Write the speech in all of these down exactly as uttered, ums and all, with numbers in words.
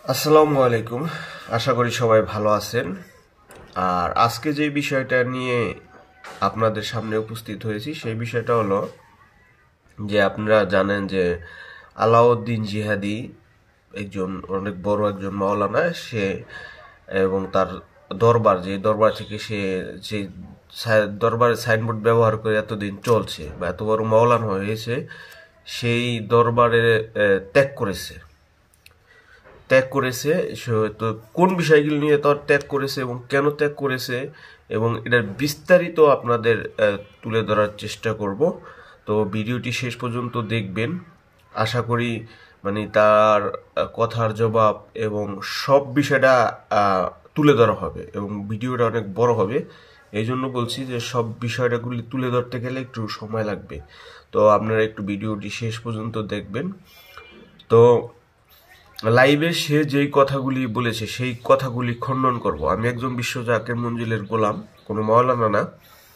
আসসালামু আলাইকুম। আশা করি সবাই ভালো আছেন। আর আজকে যে বিষয়টা নিয়ে আপনাদের সামনে উপস্থিত হয়েছি সেই বিষয়টা হলো যে আপনারা জানেন যে আলাউদ্দিন জিহাদি একজন অনেক বড় একজন মাওলানা, সে এবং তার দরবার, যে দরবার থেকে সে যে দরবারের সাইনবোর্ড ব্যবহার করে এতদিন চলছে বা এত বড় মাওলানা হয়েছে, সেই দরবারে ত্যাগ করেছে ত্যাগ করেছে তো কোন বিষয়গুলি নিয়ে তার ত্যাগ করেছে এবং কেন ত্যাগ করেছে এবং এটার বিস্তারিত আপনাদের তুলে ধরার চেষ্টা করব। তো ভিডিওটি শেষ পর্যন্ত দেখবেন। আশা করি মানে তার কথার জবাব এবং সব বিষয়টা তুলে ধরা হবে এবং ভিডিওটা অনেক বড় হবে। এই জন্য বলছি যে সব বিষয়টাগুলি তুলে ধরতে গেলে একটু সময় লাগবে। তো আপনারা একটু ভিডিওটি শেষ পর্যন্ত দেখবেন। তো লাইভে সে যেই কথাগুলি বলেছে সেই কথাগুলি খণ্ডন করব। আমি একজন বিশ্ব জাকের মঞ্জিলের গোলাম, কোনো মাওলানা না,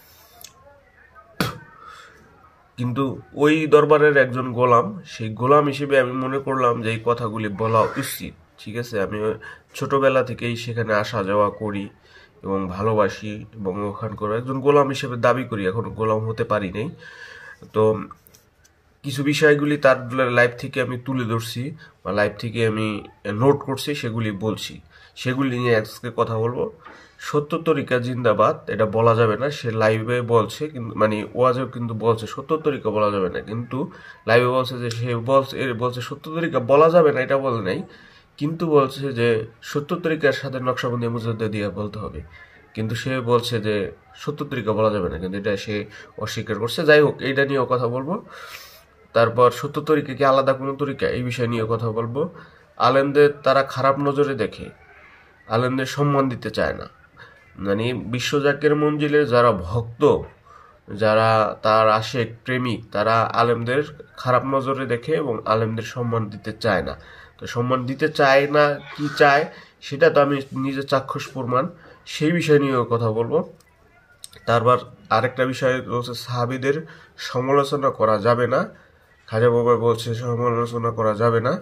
কিন্তু ওই দরবারের একজন গোলাম। সেই গোলাম হিসেবে আমি মনে করলাম যে এই কথাগুলি বলা উচিত। ঠিক আছে, আমি ছোটবেলা থেকেই সেখানে আসা যাওয়া করি এবং ভালোবাসি এবং ওখানকার একজন গোলাম হিসেবে দাবি করি, এখন গোলাম হতে পারি নাই। তো কিছু বিষয়গুলি তার লাইভ থেকে আমি তুলে ধরছি বা লাইভ থেকে আমি নোট করছি, সেগুলি বলছি, সেগুলি নিয়ে আজকে কথা বলবো। সত্য তরিকা জিন্দাবাদ এটা বলা যাবে না, সে লাইভে বলছে, কিন্তু মানে ওয়াজেও কিন্তু বলছে সত্য তরিকা বলা যাবে না, কিন্তু লাইভে বলছে যে সে বলছে বলছে সত্য তরিকা বলা যাবে না, এটা বলে নাই, কিন্তু বলছে যে সত্য তরিকার সাথে নকশাবন্দি মুজাদ্দিদ দিয়ে বলতে হবে, কিন্তু সে বলছে যে সত্য তরিকা বলা যাবে না, কিন্তু এটা সে অস্বীকার করছে। যাই হোক, এইটা নিয়েও কথা বলবো। তারপর সত্য তরিকা কি আলাদা কোনো তরিকা, এই বিষয় নিয়ে কথা বলবো। আলেমদের তারা খারাপ নজরে দেখে, আলেমদের সম্মান দিতে চায় না। মানে বিশ্ব জাকের মঞ্জিলের যারা ভক্ত, যারা তার আশেক প্রেমিক, তারা আলেমদের খারাপ নজরে দেখে এবং আলেমদের সম্মান দিতে চায় না। তো সম্মান দিতে চায় না, কি চায় সেটা তো আমি নিজে চাক্ষুষ প্রমাণ, সেই বিষয় নিয়েও কথা বলবো। তারপর আরেকটা বিষয় হচ্ছে সাহাবীদের সমালোচনা করা যাবে না। খাজা বাবা বলছে সমালোচনা করা যাবে না,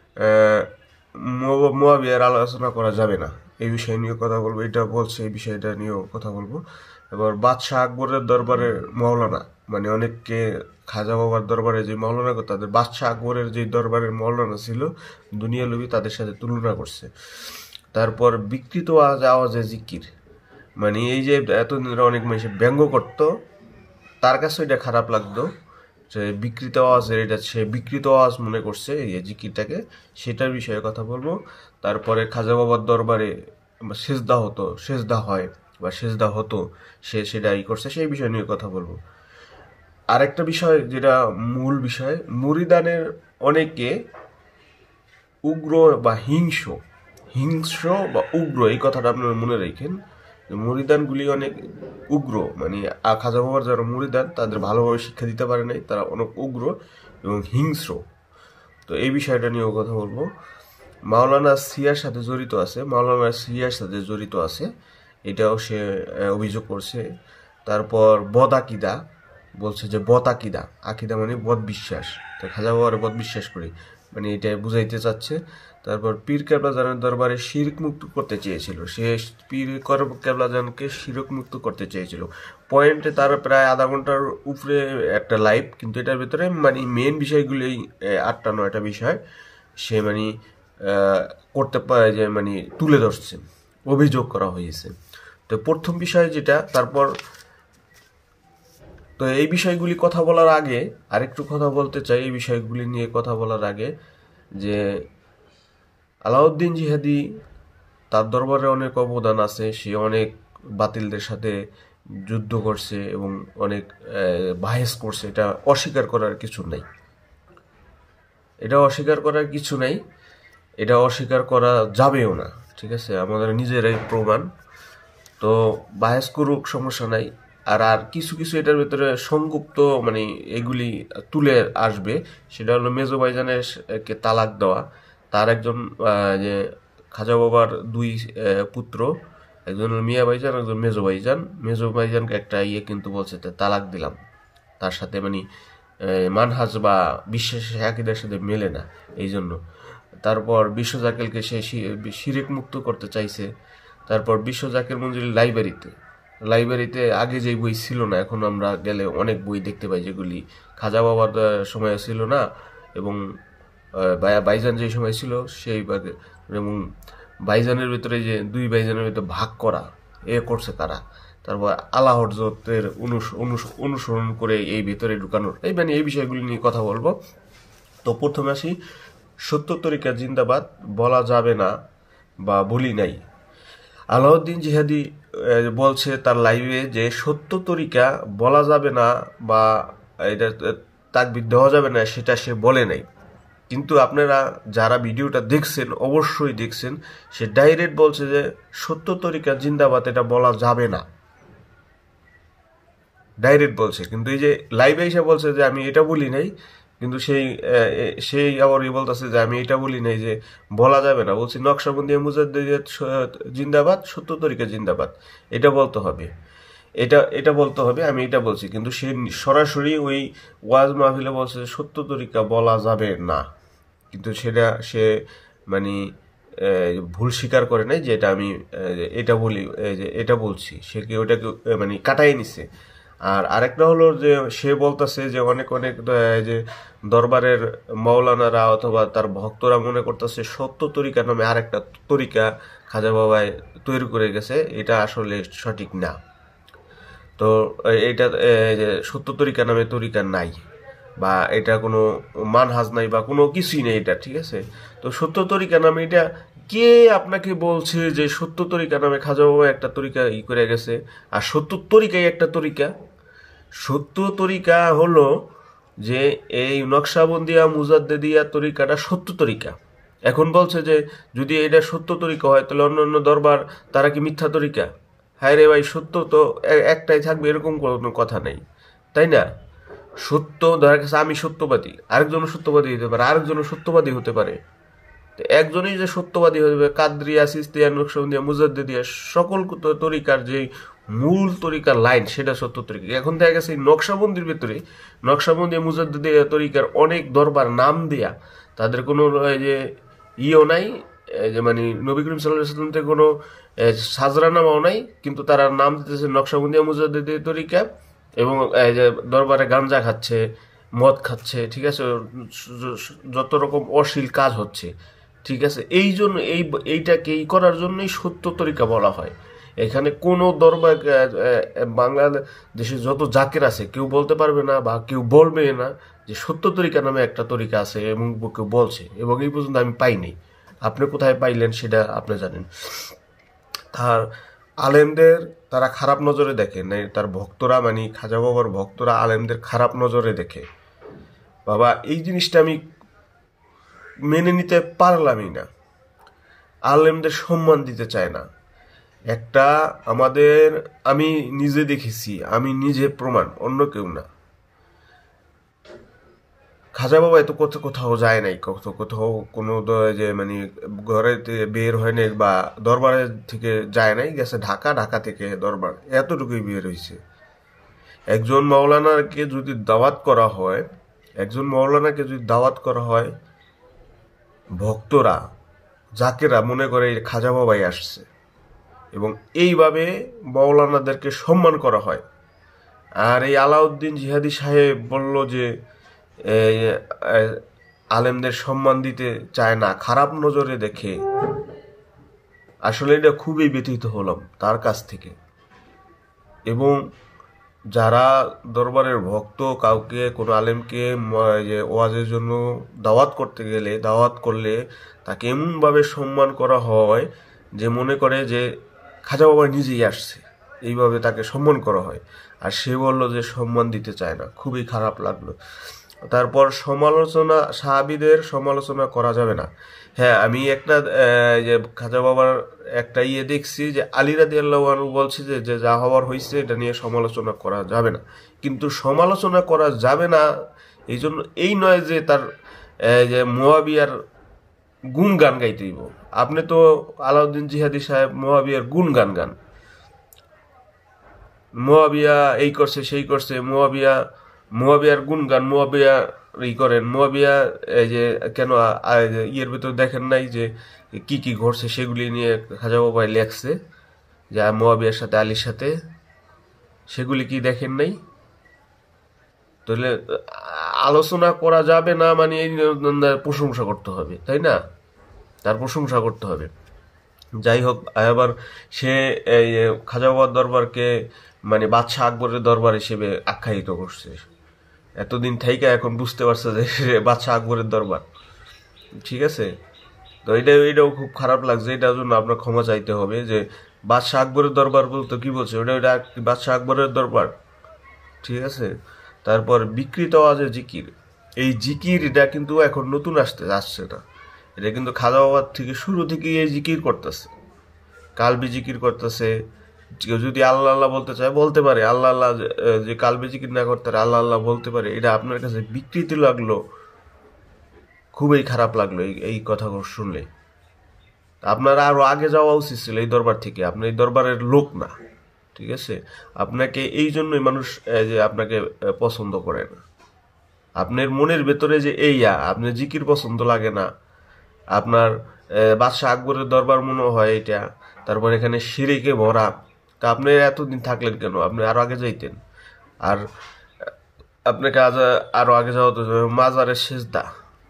মুয়াবিয়ার আলোচনা করা যাবে না, এই বিষয় নিয়ে কথা বলবো। এটা বলছে, এই বিষয়টা নিয়েও কথা বলবো। এবার বাদশাহ আকবরের দরবারের মাওলানা, মানে অনেককে খাজা বাবার দরবারে যে মাওলানা, তাদের বাদশাহ আকবরের যে দরবারের মাওলানা ছিল, দুনিয়া লোভী, তাদের সাথে তুলনা করছে। তারপর বিকৃত আওয়াজ আওয়াজে জিকির, মানে এই যে এতদিন অনেক মানুষ ব্যঙ্গ করতো, তার কাছে এটা খারাপ লাগতো যে বিকৃত আওয়াজের, এটা সে বিকৃত আওয়াজ মনে করছে এই জিকিরটাকে, সেটার বিষয়ে কথা বলবো। তারপরে খাজা বাবার দরবারে সেজদা হতো, সেজদা হয় বা সেজদা হতো, সে সেটা ই করছে, সেই বিষয় নিয়ে কথা বলবো। আরেকটা বিষয় যেটা মূল বিষয়, মুরিদানের অনেকে উগ্র বা হিংস্র হিংস্র বা উগ্র, এই কথাটা আপনারা মনে রাখেন। মুরিদানগুলি অনেক উগ্র, মানে খাজা বাবার যারা মুরিদান তাদের ভালোভাবে শিক্ষা দিতে পারে নাই, তারা অনেক উগ্র এবং হিংস্র। তো এই বিষয়টা নিয়েও কথা বলবো। মাওলানা সিয়ার সাথে জড়িত আছে, মাওলানা সিয়ার সাথে জড়িত আছে, এটাও সে অভিযোগ করছে। তারপর বদ আকিদা, বলছে যে বদ আকিদা, আকিদা মানে বদ বিশ্বাস, তো খাজা বাবার বদ বিশ্বাস করি, মানে এটা বুঝাইতে চাচ্ছে। তারপর পীর কেবলাজানের দরবারে শিরক মুক্ত করতে চেয়েছিল, সে পীর কেবলাজানকে শিরক মুক্ত করতে চেয়েছিল। পয়েন্টে তার প্রায় আধা ঘন্টার উপরে একটা লাইভ, কিন্তু এটার ভিতরে মানে মেন বিষয়গুলি আটটা নয়টা বিষয় সে মানে করতে পারে, যে মানে তুলে ধরছে, অভিযোগ করা হয়েছে। তো প্রথম বিষয় যেটা, তারপর তো এই বিষয়গুলি কথা বলার আগে আরেকটু কথা বলতে চাই, এই বিষয়গুলি নিয়ে কথা বলার আগে, যে আলাউদ্দিন জিহাদি তার দরবারে অনেক অবদান আছে, সে অনেক বাতিলদের সাথে যুদ্ধ করছে এবং অনেক বাহেস করছে, এটা অস্বীকার করার কিছু নাই, এটা অস্বীকার করার কিছু নাই, এটা অস্বীকার করা যাবেও না। ঠিক আছে, আমাদের নিজেরাই প্রমাণ। তো বাহেস করুক, সমস্যা নাই। আর আর কিছু কিছু এটার ভিতরে সংগুপ্ত মানে এগুলি তুলে আসবে, সেটা হলো মেজো ভাইজানের কে তালাক দেওয়া, তার একজন যে খাজা বাবার দুই পুত্র, একজন মিয়া ভাইজান, একজন মেজো ভাইজান, মেজো ভাইজানকে একটা ইয়ে কিন্তু বলছে তালাক দিলাম, তার সাথে মানে মানহাজ বা বিশ্বাসের আকীদার সাথে মেলে না, এই জন্য। তারপর বিশ্ব জাকেলকে সে শিরিক মুক্ত করতে চাইছে। তারপর বিশ্ব জাকেল মঞ্জুরি লাইব্রেরিতে লাইব্রেরিতে আগে যেই বই ছিল না, এখন আমরা গেলে অনেক বই দেখতে পাই যেগুলি খাজা বাবার সময় ছিল না, এবং বাইজান যে সময় ছিল সেই, এবং বাইজানের ভিতরে যে দুই বাইজানের ভিতরে ভাগ করা এ করছে তারা। তারপর আলা হযরতের অনুসরণ করে এই ভিতরে ঢুকানোর, এই মানে এই বিষয়গুলি নিয়ে কথা বলবো। তো প্রথমে আসি, সত্য তরিকা জিন্দাবাদ বলা যাবে না বা বলি নাই। আলাউদ্দিন জিহাদি বলছে তার লাইভে যে সত্য তরিকা বলা যাবে না বা এটা তাকবীর দেওয়া যাবে না, সেটা সে বলে নাই। কিন্তু আপনারা যারা ভিডিওটা দেখছেন অবশ্যই দেখছেন, সে ডাইরেক্ট বলছে যে সত্য তরিকা জিন্দাবাদ এটা বলা যাবে না, ডাইরেক্ট বলছে। কিন্তু এই যে লাইভে এসে বলছে যে আমি এটা বলি নাই, কিন্তু সেই সেই আবার ই বলতেছে যে আমি এটা বলি নাই যে বলা যাবে না। বলছি নকশবন্দি মুজাদ্দিদিয়াত জিন্দাবাদ, সত্য তরিকা জিন্দাবাদ, এটা বলতে হবে, এটা এটা বলতে হবে, আমি এটা বলছি। কিন্তু সে সরাসরি ওই ওয়াজ মাহফিলে বলছে সত্য তরিকা বলা যাবে না, কিন্তু সেটা সে মানে ভুল স্বীকার করে নাই যে এটা আমি এটা বলি, এটা বলছি। সে কি ওটাকে মানে কাটাই নিছে। আর আরেকটা হলো যে সে বলতেছে যে অনেক অনেক যে দরবারের মাওলানারা অথবা তার ভক্তরা মনে করতেছে সত্য তরিকা নামে আরেকটা তরিকা খাজা বাবায় তৈরি করে গেছে, এটা আসলে সঠিক না। তো এটা সত্য তরিকা নামে তরিকা নাই, বা এটা কোনো মানহাজ নাই বা কোনো কিছুই নেই এটা, ঠিক আছে। তো সত্য তরিকা নামে এটা কে আপনাকে বলছে যে সত্য তরিকা নামে খাজা বাবা একটা তরিকা ই করে গেছে, আর সত্য তরিকাই একটা তরিকা? সত্য তরিকা হলো যে এই নকশাবন্দিয়া মুজাদ্দিদিয়া তরিকাটা সত্য তরিকা। এখন বলছে যে যদি এটা সত্য তরিকা হয় তাহলে অন্যান্য দরবার তারা কি মিথ্যা তরিকা? হ্যাঁ রে ভাই, সত্য তো একটাই থাকবে এরকম কোনো কথা নেই, তাই না? সত্য ধরা গেছে আমি সত্যবাদী, আরেকজনও সত্যবাদী হতে পারে, আরেকজনও সত্যবাদী হতে পারে। একজনই যে সত্যবাদী হতে পারে, কাদরিয়া, সিস্তিয়া, নকশবন্দিয়া, মুজাদ্দিদিয়া সকল তরিকার যে মূল তরিকার লাইন সেটা সত্য তরিকা। এখন দেখা গেছে এই নকশাবন্দির ভিতরে নকশাবন্দিয়া মুজাদ্দিদিয়া তরিকার অনেক দরবার নাম দেয়া, তাদের কোনো যে ইও নাই, যে মানে নবী করিম সাল্লাল্লাহু আলাইহি ওয়াসাল্লাম থেকে কোনো সাজরানামাও নাই, কিন্তু তারা নাম দিতেছে নকশাবন্দিয়া মুজাদ্দিদিয়া তরিকা, এবং দরবারে গাঞ্জা খাচ্ছে, মদ খাচ্ছে, ঠিক আছে, যত রকম অশ্লীল কাজ হচ্ছে, ঠিক আছে। এই জন্য এই এইটাকে এই করার জন্যই সত্য তরিকা বলা হয়। এখানে কোনো দরবার বাংলাদেশে যত জাকের আছে কেউ বলতে পারবে না বা কেউ বলবে না যে সত্য তরিকা নামে একটা তরিকা আছে এবং কেউ বলছে, এবং এই পর্যন্ত আমি পাইনি। আপনি কোথায় পাইলেন সেটা আপনি জানেন। আর আলেমদের তারা খারাপ নজরে দেখে না, তার ভক্তরা মানে খাজা বাবার ভক্তরা আলেমদের খারাপ নজরে দেখে। বাবা এই জিনিসটা আমি মেনে নিতে পারলামই না। আলেমদের সম্মান দিতে চায় না। একটা আমাদের আমি নিজে দেখেছি, আমি নিজে প্রমাণ, অন্য কেউ না। খাজা বাবা এত কোথাও কোথাও যায় নাই, কোথাও কোথাও কোনো যে মানে ঘরে বের হয় নাই বা দরবারে থেকে যায় নাই, গেছে ঢাকা, ঢাকা থেকে দরবার, এতটুকুই বের হয়েছে। একজন মাওলানাকে যদি দাওয়াত করা হয় একজন মাওলানাকে যদি দাওয়াত করা হয় ভক্তরা জাকেরা মনে করে খাজা বাবাই আসছে, এবং এইভাবে মাওলানাদেরকে সম্মান করা হয়। আর এই আলাউদ্দিন জিহাদি সাহেব বলল যে আলেমদের সম্মান দিতে চায় না, খারাপ নজরে দেখে। আসলে এটা খুবই ব্যথিত হলাম তার কাছ থেকে। এবং যারা দরবারের ভক্ত কাউকে কোনো আলেমকে ওয়াজের জন্য দাওয়াত করতে গেলে দাওয়াত করলে তাকে এমনভাবে সম্মান করা হয় যে মনে করে যে খাজা বাবা নিজেই আসছে, এইভাবে তাকে সম্মান করা হয়। আর সে বলল যে সম্মান দিতে চায় না, খুবই খারাপ লাগলো। তারপর সমালোচনা, সাহাবীদের সমালোচনা করা যাবে না। হ্যাঁ, আমি একটা যে খাজা বাবার একটা ইয়ে দেখছি যে আলী রাদিয়াল্লাহু আনহু বলছে যে যে যা হওয়ার হয়েছে এটা নিয়ে সমালোচনা করা যাবে না। কিন্তু সমালোচনা করা যাবে না এই জন্য এই নয় যে তার যে মুয়াবিয়ার গুণগান গাইতে হইব। আপনি তো আলাউদ্দিন জিহাদি সাহেব মুয়াবিয়ার গুণগান গান, মুয়াবিয়া এই করছে সেই করছে, মুয়াবিয়া মুয়াবিয়ার গুনগান, মুয়াবিয়া ই করেন, মুয়াবিয়া এই যে কেন ইয়ের ভিতর দেখেন নাই যে কি কি ঘটছে সেগুলি নিয়ে খাজা বাবাই লেখছে, যে মুয়াবিয়ার সাথে আলীর সাথে, সেগুলি কি দেখেন নাই? তাহলে আলোচনা করা যাবে না মানে প্রশংসা করতে হবে, তাই না? তার প্রশংসা করতে হবে। যাই হোক, আবার সে এই খাজা বাবার দরবারকে মানে বাদশাহ আকবরের দরবার হিসেবে আখ্যায়িত করছে। এতদিন থেকে এখন বুঝতে পারছে যে বাদশাহ আকবরের দরবার, ঠিক আছে? তো এটা এটাও খুব খারাপ লাগছে, এটার জন্য আপনার ক্ষমা চাইতে হবে। যে বাদশাহ আকবরের দরবার বলতে কি বলছে, ওটা ওটা বাদশাহ আকবরের দরবার, ঠিক আছে? তারপর বিকৃত আওয়াজের জিকির, এই জিকির এটা কিন্তু এখন নতুন আসতে আসছে না, এটা কিন্তু খাজা বাবার থেকে শুরু থেকে এই জিকির করতেছে, কালবি জিকির করতেছে। কেউ যদি আল্লাহ আল্লাহ বলতে চায় বলতে পারে, আল্লাহ আল্লাহ যে কালবি জিকির না করতে পারে আল্লাহ আল্লাহ বলতে পারে, এটা আপনার কাছে বিকৃতি লাগলো, খুবই খারাপ লাগলো এই এই কথাগুলো শুনলে। আপনার আরো আগে যাওয়া উচিত ছিল এই দরবার থেকে, আপনি এই দরবারের লোক না, ঠিক আছে? আপনাকে এই জন্যই মানুষ যে আপনাকে পছন্দ করে না। আপনার মনের ভেতরে যে এইয়া আপনার জিকির পছন্দ লাগে না, আপনার বাদশাহ আকবরের দরবার মনে হয় এটা, তারপর এখানে শিরিকে ভরা, তা আপনি এতদিন থাকলেন কেন? আপনি আরো আগে যাইতেন। আর আপনাকে আজ আরো আগে যাওয়া তো মাজারের সেজদা,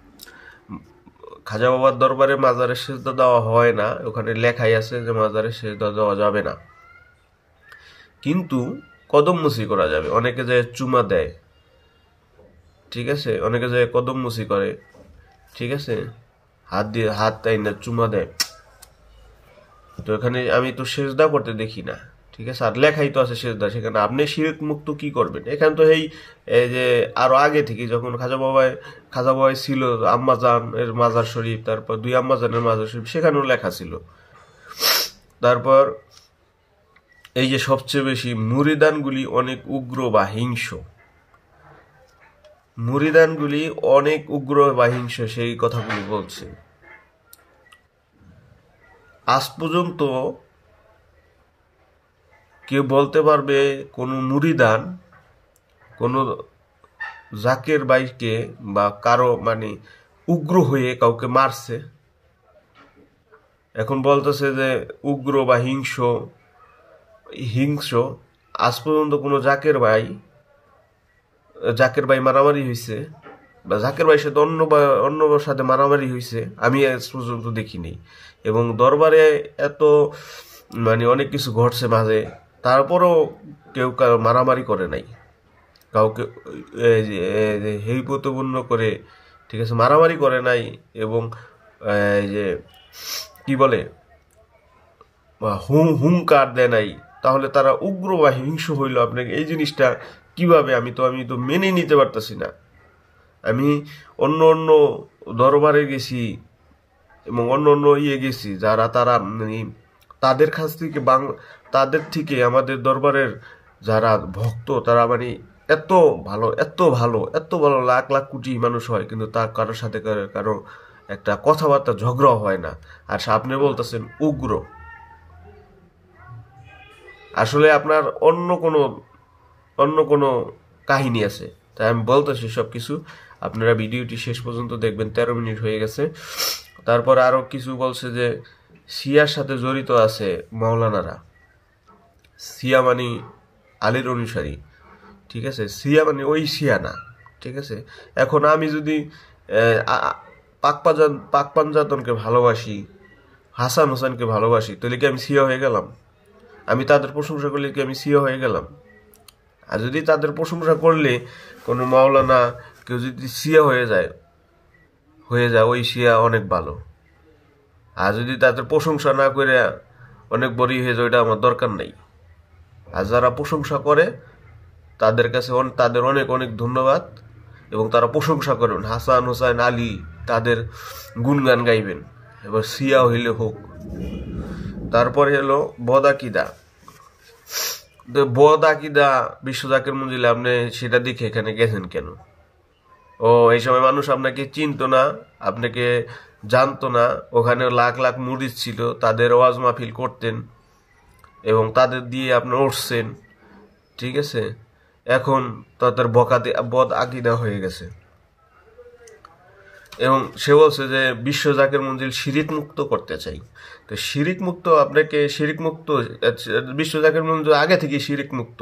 খাজা বাবার দরবারে মাজারের সেজদা দেওয়া হয় না, ওখানে লেখাই আছে যে মাজারের সেজদা দেওয়া যাবে না, কিন্তু কদম মুসি করা যাবে। অনেকে যায় চুমা দেয়, ঠিক আছে? অনেকে যায় কদম মুসি করে, ঠিক আছে? হাত দিয়ে হাত তাই না চুমা দেয়। তো এখানে আমি তো সেজদা করতে দেখি না, ঠিক আছে? আর লেখাই তো আছে সেজদা, সেখানে আপনি শিরক মুক্ত কি করবেন? এখানে তো এই যে আরো আগে থেকে যখন খাজা বাবাই খাজা বাবাই ছিল আম্মাজান এর মাজার শরীফ, তারপর দুই আম্মাজানের মাজার শরীফ, সেখানেও লেখা ছিল। তারপর এই যে সবচেয়ে বেশি মুরিদানগুলি অনেক উগ্র বা হিংস্র, মুরিদানগুলি অনেক উগ্র বা হিংস্র, সেই কথাগুলি বলছে। আজ পর্যন্ত কেউ বলতে পারবে কোন মুরিদান কোন জাকের বাইকে বা কারো মানে উগ্র হয়ে কাউকে মারছে? এখন বলতেছে যে উগ্র বা হিংস্র হিংস্র আজ পর্যন্ত কোনো জাকের ভাই জাকের ভাই মারামারি হয়েছে বা জাকের ভাইয়ের সাথে অন্য অন্য সাথে মারামারি হয়েছে আমি আজ পর্যন্ত দেখিনি। এবং দরবারে এত মানে অনেক কিছু ঘটছে মাঝে, তারপরও কেউ কারো মারামারি করে নাই, কাউকে হেয়প্রতিপন্ন করে, ঠিক আছে, মারামারি করে নাই। এবং এই যে কি বলে হুম হুঙ্কার দেয় নাই, তাহলে তারা উগ্র বা হিংস্র হইল আপনাকে এই জিনিসটা কিভাবে? আমি তো আমি তো মেনে নিতে পারতেছি না। আমি অন্য অন্য দরবারে গেছি এবং অন্য অন্য ইয়ে গেছি, যারা তারা মানে তাদের কাছ থেকে বাংলা তাদের থেকে আমাদের দরবারের যারা ভক্ত তারা মানে এত ভালো এত ভালো এত ভালো, লাখ লাখ কোটি মানুষ হয়, কিন্তু তার কারোর সাথে কারো একটা কথাবার্তা ঝগড়া হয় না। আর আপনি বলতেছেন উগ্র, আসলে আপনার অন্য কোনো অন্য কোনো কাহিনী আছে। তাই আমি বলতেছি সব কিছু, আপনারা ভিডিওটি শেষ পর্যন্ত দেখবেন। তেরো মিনিট হয়ে গেছে। তারপর আরো কিছু বলছে যে শিয়ার সাথে জড়িত আছে মাওলানারা, শিয়া মানে আলীর অনুসারী, ঠিক আছে? শিয়া মানে ওই শিয়া না, ঠিক আছে? এখন আমি যদি পাকপাজান পাক পাঞ্জাতনকে ভালোবাসি, হাসান হোসেনকে ভালোবাসি, তাহলে কি আমি শিয়া হয়ে গেলাম? আমি তাদের প্রশংসা করলে কি আমি শিয়া হয়ে গেলাম? আর যদি তাদের প্রশংসা করলে কোনো মাওলানা কেউ যদি শিয়া হয়ে যায় হয়ে যায় ওই শিয়া অনেক ভালো। আর যদি তাদের প্রশংসা না করে অনেক বড়ি হয়ে যায়, ওইটা আমার দরকার নেই। আর যারা প্রশংসা করে তাদের কাছে তাদের অনেক অনেক ধন্যবাদ, এবং তারা প্রশংসা করবেন, হাসান হোসেন আলী তাদের গুণগান গাইবেন, এবার শিয়া হইলে হোক। তারপরে হলো বদাকিদা, বদাকিদা বিশ্ব জাকের মঞ্জিলে আপনি সেটা দেখে এখানে গেছেন কেন? ও এই সময় মানুষ আপনাকে চিনতো না, আপনাকে জানতো না। ওখানে লাখ লাখ মুরিদ ছিল, তাদের ওয়াজ মাহফিল করতেন এবং তাদের দিয়ে আপনি উঠছেন, ঠিক আছে? এখন তাদের বকাতে বদ আকিদা হয়ে গেছে। এবং সে বলছে যে বিশ্ব জাকের মঞ্জিল শিরিক মুক্ত করতে চাই। তো শিরিক মুক্ত আপনাকে শিরিক মুক্ত বিশ্ব জাকের মঞ্জিল আগে থেকেই শিরিক মুক্ত,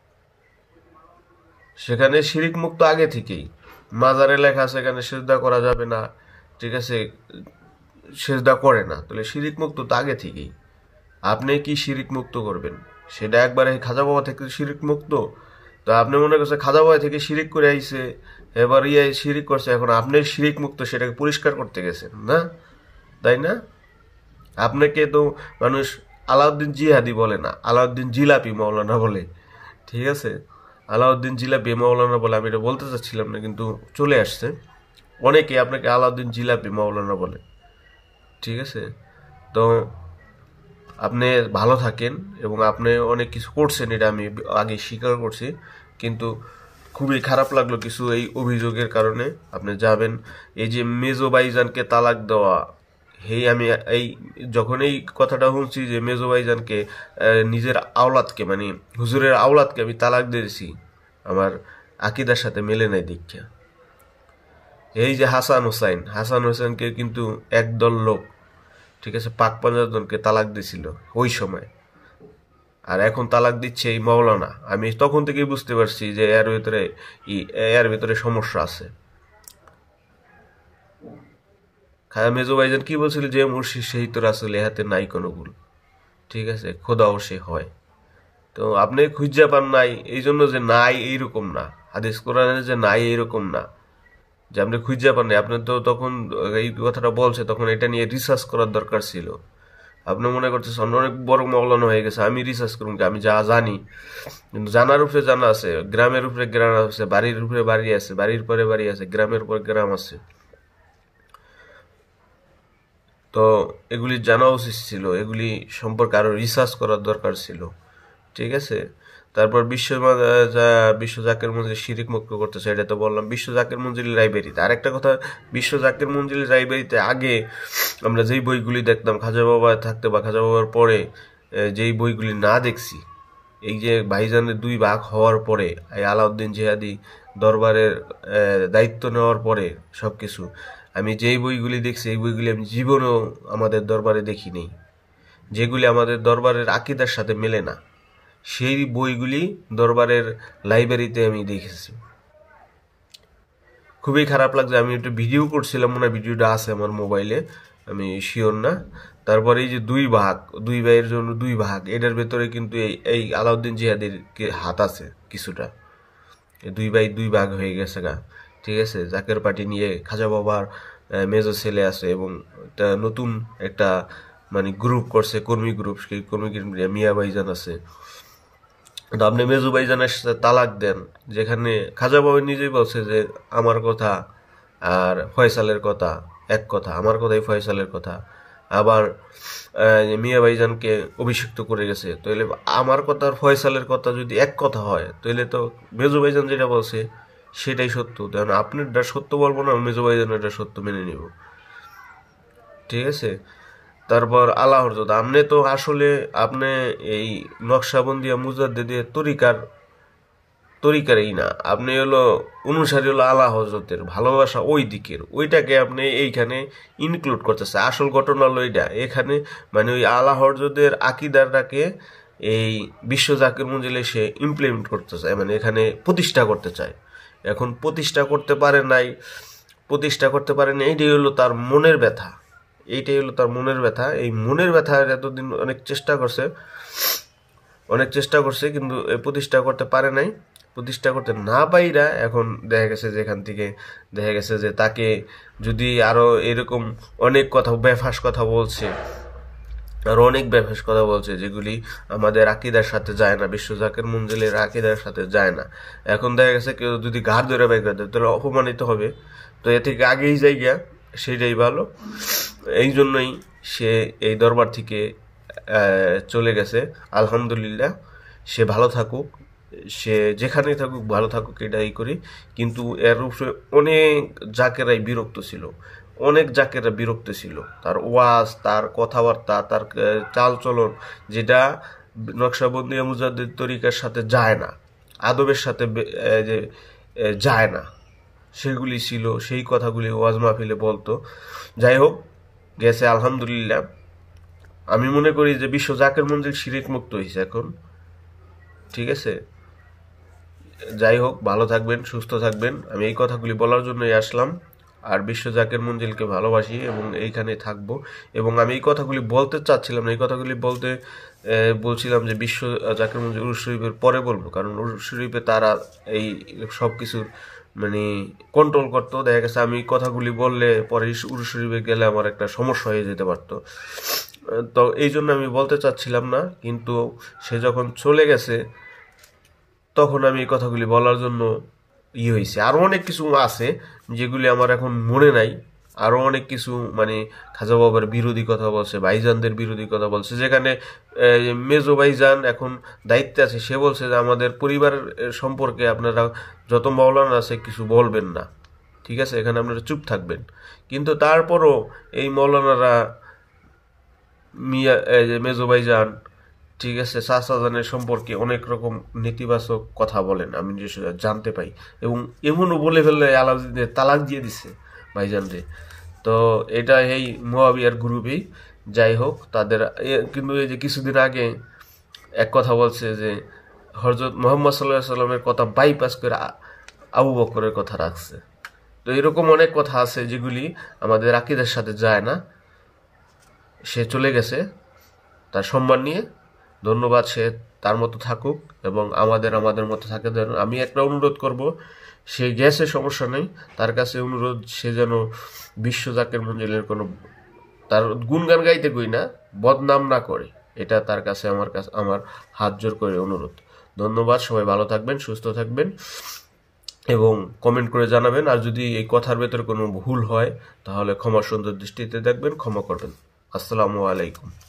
সেখানে শিরিক মুক্ত আগে থেকেই। মাজারে লেখা আছে এখানে সেজদা করা যাবে না, ঠিক আছে, সেজদা করে না, তাহলে শিরিক মুক্ত তো আগে থেকেই। আপনি কি শিরিক মুক্ত করবেন? সেটা একবারে খাজা বাবা থেকে শিরিক মুক্ত, তো আপনি মনে করছেন খাজা বাবা থেকে শিরিক করে আইছে, এবার ইয়ে শিরিক করছে, এখন আপনি শিরিক মুক্ত সেটাকে পরিষ্কার করতে গেছেন না, তাই না? আপনাকে তো মানুষ আলাউদ্দিন জিহাদি বলে না, আলাউদ্দিন জিলাপি মৌলানা বলে, ঠিক আছে? আলাউদ্দিন জিলাপি মৌলানা বলে আমি এটা বলতে চাচ্ছিলাম না, কিন্তু চলে আসছে। অনেকে আপনাকে আলাউদ্দিন জিলাপি মৌলানা বলে, ঠিক আছে? তো আপনি ভালো থাকেন, এবং আপনি অনেক কিছু করছেন, এটা আমি আগে স্বীকার করছি, কিন্তু খুবই খারাপ লাগলো কিছু এই অভিযোগের কারণে। আপনি যাবেন, এই যে মেজো ভাইজানকে তালাক দেওয়া, হেই আমি এই যখন এই কথাটা শুনছি যে মেজো ভাইজানকে নিজের আওলাদকে মানে হুজুরের আওলাদকে আমি তালাক দিয়েছি, আমার আকিদার সাথে মেলে নাই দীক্ষা। এই যে হাসান হোসাইন, হাসান হোসেনকে কিন্তু একদল লোক, ঠিক আছে, পাক পাঞ্জাবকে তালাক দিছিল ওই সময়, আর এখন তালাক দিচ্ছে এই মৌলানা। আমি তখন থেকেই বুঝতে পারছি যে এর ভিতরে এর ভিতরে সমস্যা আছে। খায়া মেজো ভাইজান কি বলছিল যে মুর্শিদ সেই তো রাসূল হাতে নাই কোনো ভুল, ঠিক আছে, খোদাও সে হয়। তো আপনি খুঁজে পান নাই, এই জন্য যে নাই এইরকম না, হাদিস কোরআনে যে নাই এইরকম না যে আপনি খুঁজে পান নাই। আপনার তো তখন এই কথাটা বলছে, তখন এটা নিয়ে রিসার্চ করার দরকার ছিল। আপনি মনে করতেছেন অনেক বড় মৌলানা হয়ে গেছে, আমি রিসার্চ করুন, আমি যা জানি, কিন্তু জানার উপরে জানা আছে, গ্রামের উপরে গ্রাম আছে, বাড়ির উপরে বাড়ি আছে, বাড়ির পরে বাড়ি আছে, গ্রামের পরে গ্রাম আছে। তো এগুলি জানা উচিত ছিল, এগুলি সম্পর্কে আরো রিসার্চ করার দরকার ছিল, ঠিক আছে? তারপর বিশ্ব বিশ্ব জাকের মঞ্জিল শিরিক মুক্ত করতেছে, এটা তো বললাম। বিশ্ব জাকের মঞ্জিল লাইব্রেরিতে আরেকটা কথা, বিশ্ব জাকের মঞ্জিল লাইব্রেরিতে আগে আমরা যেই বইগুলি দেখতাম খাজা বাবা থাকতে বা খাজা বাবার পরে যেই বইগুলি না দেখছি, এই যে ভাইজানের দুই ভাগ হওয়ার পরে, এই আলাউদ্দিন জিহাদি দরবারের দায়িত্ব নেওয়ার পরে সবকিছু আমি যেই বইগুলি দেখছি, এই বইগুলি আমি জীবনেও আমাদের দরবারে দেখি নেই, যেগুলি আমাদের দরবারের আকিদার সাথে মেলে না, সেই বইগুলি দরবারের লাইব্রেরিতে আমি দেখেছি। খুবই খারাপ লাগছে। আমি একটু ভিডিও করছিলাম, মনে হয় ভিডিওটা আছে আমার মোবাইলে, আমি শিওর না। তারপরে এই যে দুই ভাগ, দুই ভাইয়ের জন্য দুই ভাগ, এটার ভেতরে কিন্তু এই এই আলাউদ্দিন জিহাদের হাত আছে কিছুটা। দুই ভাই দুই ভাগ হয়ে গেছে গা, ঠিক আছে? জাকের পার্টি নিয়ে খাজা বাবার মেজো ছেলে আছে, এবং একটা নতুন একটা মানে গ্রুপ করছে, কর্মী গ্রুপ, সেই কর্মী মিয়া ভাইজান আছে। আপনি মেজু ভাইজানের সাথে তালাক দেন, যেখানে খাজা বাবা নিজেই বলছে যে আমার কথা আর ফয়সালের কথা এক কথা, আমার কথাই ফয়সালের কথা। আবার মিয়া ভাইজানকে অভিষিক্ত করে গেছে, তাহলে আমার কথা আর ফয়সালের কথা যদি এক কথা হয়, তাহলে তো মেজু ভাইজান যেটা বলছে সেটাই সত্য। কারণ আপনারটা সত্য বলবো না, মেজু ভাইজানেরটা সত্য মেনে নিব, ঠিক আছে? তারপর আল্লাহ হরজত, আপনি তো আসলে আপনি এই নকশাবন্দিয়া মুজাদ্দিদের তরিকার তরিকারই না, আপনি হলো অনুসারী হলো আল্লাহ হজরতের, ভালোবাসা ওই দিকের, ওইটাকে আপনি এইখানে ইনক্লুড করতেছে। আসল ঘটনা হলো এইটা, এখানে মানে ওই আল্লাহ হজরতের আকিদারটাকে এই বিশ্ব জাকির মঞ্জিলে সে ইমপ্লিমেন্ট করতে চায়, মানে এখানে প্রতিষ্ঠা করতে চায়। এখন প্রতিষ্ঠা করতে পারে নাই, প্রতিষ্ঠা করতে পারে না, এইটাই হলো তার মনের ব্যথা, এইটাই হলো তার মনের ব্যথা। এই মনের ব্যথা এতদিন অনেক চেষ্টা করছে, অনেক চেষ্টা করছে, কিন্তু প্রতিষ্ঠা করতে পারে নাই। প্রতিষ্ঠা করতে না পাইরা এখন দেখা গেছে যে এখান থেকে দেখা গেছে যে তাকে যদি আরো এরকম অনেক কথা বেফাস কথা বলছে, আর অনেক বেফাস কথা বলছে যেগুলি আমাদের আকিদার সাথে যায় না, বিশ্ব জাকের মঞ্জিলের আকিদার সাথে যায় না। এখন দেখা গেছে কেউ যদি ঘাড় ধরে বাইক দেয় তাহলে অপমানিত হবে, তো এ থেকে আগেই যাই গিয়া সেটাই ভালো। এই জন্যই সে এই দরবার থেকে চলে গেছে। আলহামদুলিল্লাহ, সে ভালো থাকুক, সে যেখানেই থাকুক ভালো থাকুক, এটাই করি। কিন্তু এর উপরে অনেক জাকেরাই বিরক্ত ছিল, অনেক জাকেরা বিরক্ত ছিল, তার ওয়াজ, তার কথাবার্তা, তার চাল চলন, যেটা নকশাবন্দিয়া মুজাদ্দিদ তরিকার সাথে যায় না। আদবের সাথে যে যায় না, সেগুলি ছিল, সেই কথাগুলি ওয়াজ মাহফিলে বলতো। যাই হোক, গেছে আলহামদুলিল্লাহ। আমি মনে করি যে বিশ্ব জাকের মঞ্জিল শিরিক মুক্ত হয়েছে এখন, ঠিক আছে। যাই হোক, ভালো থাকবেন, সুস্থ থাকবেন। আমি এই কথাগুলি বলার জন্যই আসলাম। আর বিশ্ব জাকের মঞ্জিলকে ভালোবাসি এবং এইখানে থাকবো। এবং আমি এই কথাগুলি বলতে চাচ্ছিলাম না, এই কথাগুলি বলতে বলছিলাম যে বিশ্ব জাকের মঞ্জিল উরুস শরীফের পরে বলবো, কারণ উরুস শরীফে তারা এই সব কিছুর মানে কন্ট্রোল করতো। দেখা গেছে আমি কথাগুলি বললে পরে উরুস শরীফে গেলে আমার একটা সমস্যা হয়ে যেতে পারতো, তো এই জন্য আমি বলতে চাচ্ছিলাম না। কিন্তু সে যখন চলে গেছে তখন আমি এই কথাগুলি বলার জন্য ই হয়েছে। আরও অনেক কিছু আছে যেগুলি আমার এখন মনে নাই। আরও অনেক কিছু মানে খাজা বাবার বিরোধী কথা বলছে, ভাইজানদের বিরোধী কথা বলছে, যেখানে মেজো ভাইজান এখন দায়িত্বে আছে। সে বলছে যে আমাদের পরিবার সম্পর্কে আপনারা যত মাওলানা আছে কিছু বলবেন না, ঠিক আছে, এখানে আপনারা চুপ থাকবেন। কিন্তু তারপরও এই মাওলানারা মিয়া মেজো ভাইজান, ঠিক আছে, চাচাজানের সম্পর্কে অনেক রকম নেতিবাচক কথা বলেন, আমি জানতে পাই। এবং এমনও বলে ফেললে আলাউদ্দিনের তালাক দিয়ে দিচ্ছে ভাইজানরে। তো এটা এই মুয়াবিয়ার গ্রুপেই। যাই হোক, তাদের কিন্তু এই যে কিছুদিন আগে এক কথা বলছে যে হযরত মুহাম্মদ সাল্লাল্লাহু আলাইহি সাল্লামের কথা বাইপাস করে আবু বকরের কথা রাখছে। তো এরকম অনেক কথা আছে যেগুলি আমাদের আকীদার সাথে যায় না। সে চলে গেছে, তার সম্মান নিয়ে ধন্যবাদ, সে তার মতো থাকুক এবং আমাদের আমাদের মতো থাকে। আমি একটা অনুরোধ করব, সে গেছে সমস্যা নেই, তার কাছে অনুরোধ সে যেন বিশ্ব জাকের মঞ্জিলের কোনো তার গুণগান গাইতে কই না, বদনাম না করে, এটা তার কাছে আমার কাছে আমার হাত জোর করে অনুরোধ। ধন্যবাদ, সবাই ভালো থাকবেন, সুস্থ থাকবেন এবং কমেন্ট করে জানাবেন। আর যদি এই কথার ভেতরে কোনো ভুল হয় তাহলে ক্ষমা সুন্দর দৃষ্টিতে দেখবেন, ক্ষমা করবেন। আসসালামু আলাইকুম।